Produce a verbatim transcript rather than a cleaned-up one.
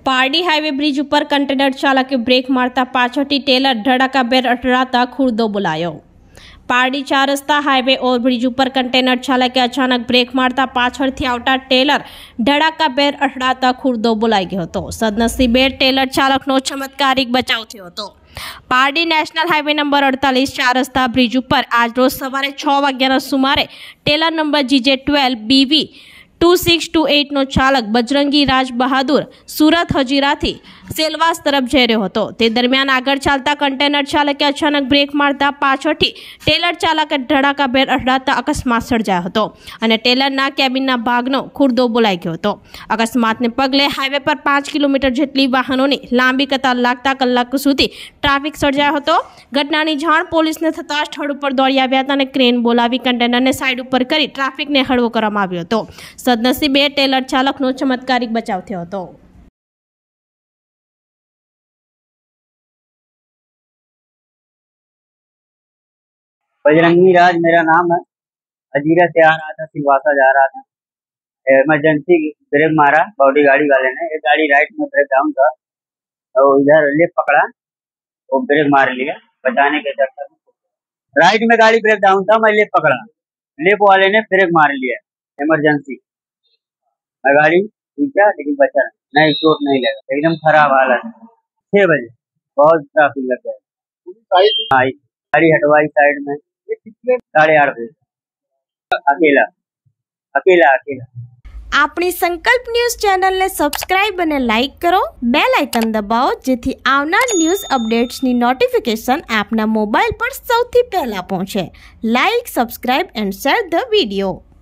Pardi highway bridge ઉપર container ચાલકે brake મારતા પાછળથી ટેલર ધડાકાભેર અથડાતા ખુરદો બોલાયો। પારડી ચાર રસ્તા હાઈવે ઓવરબ્રિજ ઉપર કન્ટેનર ચાલકે અચાનક બ્રેક મારતા પાછળથી આવતા ટેલર ધડાકાભેર અથડાતા ખુરદો બોલાઈ ગયો હતો। સદનસીબે ટેલર ચાલકનો ચમત્કારિક બચાવ થયો હતો। પારડી નેશનલ હાઈવે નંબર અડતાલીસ ચાર રસ્તા બ્રિજ ઉપર આજરોજ સવારે છ વાગ્યાના સુમારે trailer number GJ twelve BV two six two eight નો ચાલક બજરંગી રાજ બહાદુર સુરત હજીરાથી સેલવાસ તરફ જઈ રહ્યો હતો। તે દરમિયાન આગળ ચાલતા કન્ટેનર ચાલકે અચાનક બ્રેક મારતા પાછળથી ટેલર ચાલકે ધડાકાભેર અથડાતા અકસ્માત સર્જાયો હતો અને ટેલરના કેબિનના ભાગનો ખુરદો બોલાઈ ગયો હતો। અકસ્માતને પગલે હાઈવે પર પાંચ કિલોમીટર જેટલી વાહનોની લાંબી કતાર લાગતા કલાક સુધી ટ્રાફિક સર્જાયો હતો। ઘટનાની જાણ પોલીસને થતાં સ્થળ ઉપર દોડી આવ્યા હતા અને ક્રેન બોલાવી કન્ટેનરને સાઈડ ઉપર કરી ટ્રાફિકને હળવો કરવામાં આવ્યો હતો। સદનસીબે ટેલર ચાલકનો ચમત્કારિક બચાવ થયો હતો। बजरंगी राज मेरा नाम है। हजीरा से आ रहा था, सिलवासा जा रहा था। इमरजेंसी ब्रेक मारा बॉडी गाड़ी वाले ने। एक गाड़ी राइट में ब्रेक डाउन था और इधर लेफ्ट पकड़ा, वो ब्रेक मार लिया बचाने के चक्कर में। राइट में गाड़ी ब्रेक डाउन था, मैं लेफ्ट पकड़ा, लेफ्ट वाले ने ब्रेक मार लिया इमरजेंसी। मैं गाड़ी पीछा लेकिन बचा नहीं, चोट नहीं लगा। एकदम खराब हालत। छह बजे बहुत ट्रैफिक लग गया। गाड़ी हटवाई साइड में साढ़े आठ बजे। अकेला अकेला अकेला આપણી સંકલ્પ ન્યૂઝ ચેનલને સબસ્ક્રાઇબ અને લાઇક કરો, બેલ આઇકન દબાવો જેથી આવનાર ન્યૂઝ અપડેટ્સની નોટિફિકેશન આપના મોબાઈલ પર સૌથી પહેલા પહોંચે। Like, subscribe and share the video.